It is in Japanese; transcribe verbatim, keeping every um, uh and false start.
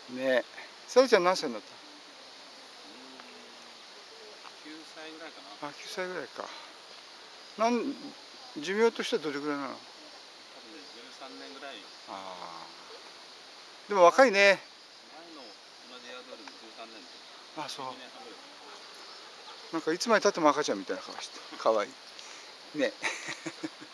ね。さらちゃん何歳になった？ きゅうさいぐらいかな。 あ、きゅうさいぐらいか。なん寿命としてはどれぐらいなの？ 多分ね、じゅうさんねんぐらい。 ああ。でも若いね。 前の同じ宿よりもじゅうさんねん。 あ、そう。 にねんはんぐらい。 なんかいつまで経っても赤ちゃんみたいな顔して、可愛い。ね。